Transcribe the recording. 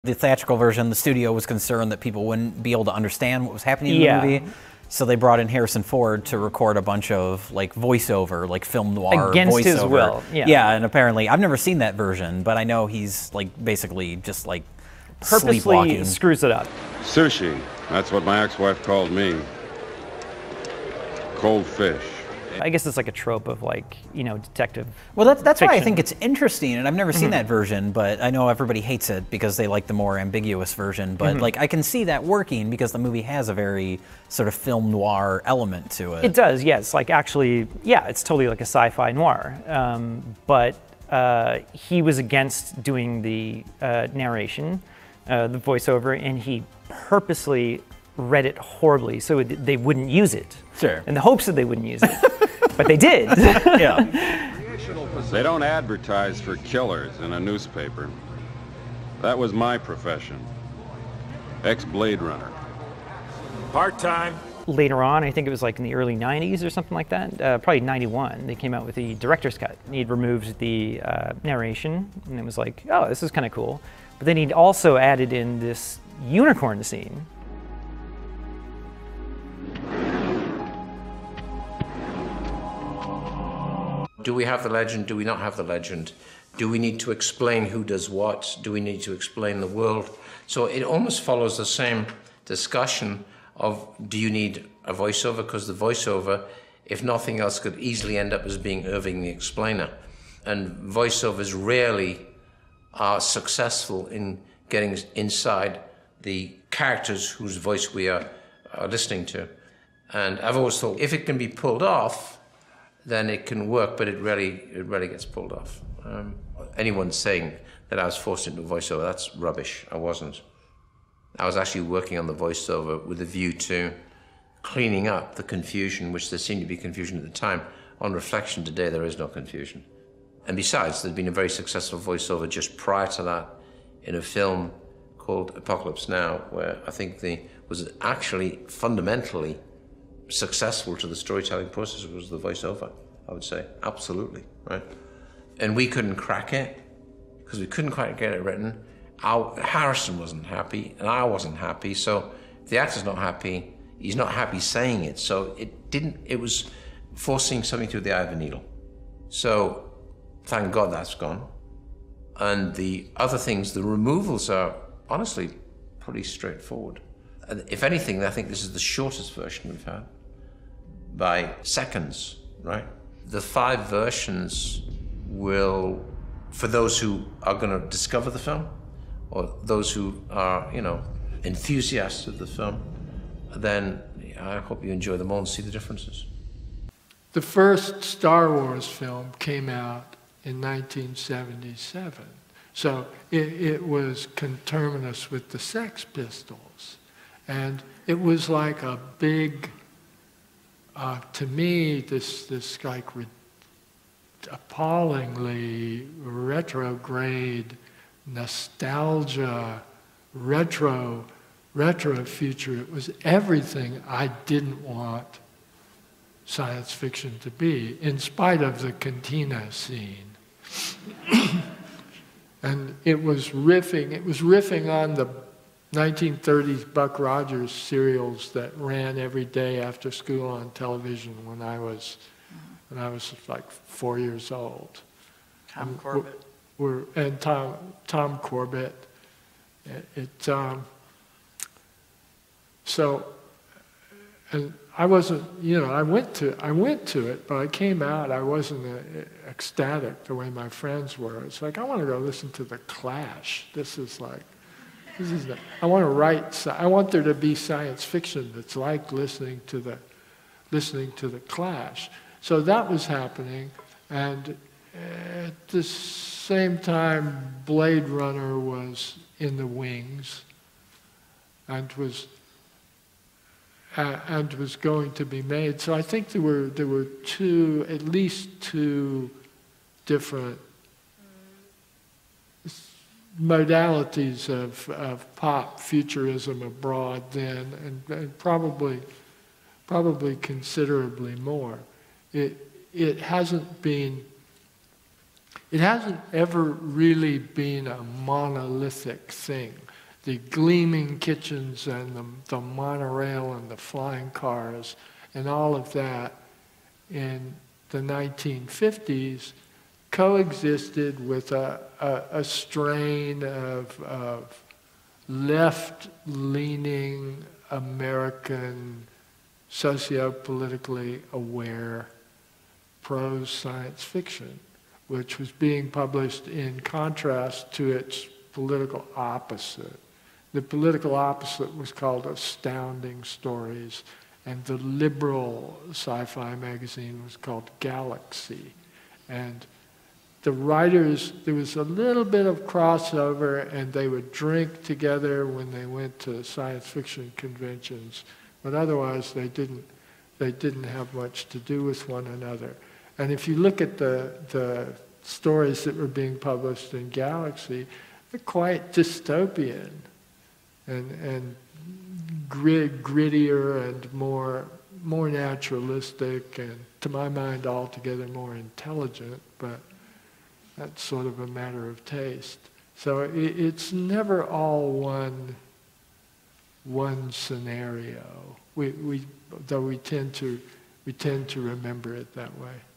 The theatrical version, the studio was concerned that people wouldn't be able to understand what was happening in the movie. So they brought in Harrison Ford to record a bunch of like voiceover, like film noir against voiceover. his will. Yeah, and apparently I've never seen that version, but I know he's like basically just like purposely sleepwalking. Screws it up. Sushi, that's what my ex-wife called me. Cold fish. I guess it's like a trope of like, you know, detective. Well, that's why I fiction. think it's interesting, and I've never seen that version, but I know everybody hates it because they like the more ambiguous version. But like, I can see that working because the movie has a very sort of film noir element to it. It does, yes. Like actually, yeah, it's totally like a sci-fi noir. But he was against doing the narration, the voiceover, and he purposely read it horribly so they wouldn't use it. Sure. In the hopes that they wouldn't use it. But they did. Yeah. They don't advertise for killers in a newspaper. That was my profession. Ex-Blade Runner. Part-time. Later on, I think it was like in the early 90s or something like that, probably 91, they came out with the director's cut. He'd removed the narration, and it was like, oh, this is kind of cool. But then he'd also added in this unicorn scene. Do we have the legend? Do we not have the legend? Do we need to explain who does what? Do we need to explain the world? So it almost follows the same discussion of, do you need a voiceover? Because the voiceover, if nothing else, could easily end up as being Irving the Explainer. And voiceovers rarely are successful in getting inside the characters whose voice we are listening to. And I've always thought, if it can be pulled off, then it can work, but it rarely gets pulled off. Anyone saying that I was forced into a voiceover, that's rubbish. I wasn't. I was actually working on the voiceover with a view to cleaning up the confusion, which there seemed to be confusion at the time. On reflection today, there is no confusion. And besides, there'd been a very successful voiceover just prior to that in a film called Apocalypse Now, where I think was actually fundamentally successful to the storytelling process was the voiceover, I would say. Absolutely, right? And we couldn't crack it because we couldn't quite get it written. Harrison wasn't happy and I wasn't happy. So if the actor's not happy, he's not happy saying it. So it was forcing something through the eye of a needle. So thank God that's gone. And the other things, the removals are honestly pretty straightforward. And if anything, I think this is the shortest version we've had by seconds, right? The 5 versions will, for those who are going to discover the film, or those who are, you know, enthusiasts of the film, then I hope you enjoy them all and see the differences. The first Star Wars film came out in 1977. So it was conterminous with the Sex Pistols. And it was like a big, to me, this like appallingly retrograde nostalgia, retro future. It was everything I didn't want science fiction to be, in spite of the cantina scene. And it was riffing on the 1930s Buck Rogers serials that ran every day after school on television when I was like 4 years old. Tom Corbett. And Tom Corbett. So, and I wasn't, you know, I went to it, but I came out, I wasn't ecstatic the way my friends were. It's like, I want to go listen to The Clash. I want to write, I want there to be science fiction that's like listening to the Clash. So that was happening, and at the same time, Blade Runner was in the wings, and was going to be made. So I think there were at least two different modalities of pop futurism abroad then, and probably considerably more. It hasn't ever really been a monolithic thing. the gleaming kitchens and the monorail and the flying cars and all of that in the 1950s coexisted with a strain of left-leaning American, socio-politically aware prose science fiction, which was being published in contrast to its political opposite. The political opposite was called Astounding Stories, and the liberal sci-fi magazine was called Galaxy. And the writers, there was a little bit of crossover, and they would drink together when they went to science fiction conventions, but otherwise they didn't have much to do with one another. And if you look at the stories that were being published in Galaxy, they're quite dystopian and grittier and more naturalistic, and to my mind altogether more intelligent, but that's sort of a matter of taste. So it's never all one scenario. Though we tend to remember it that way.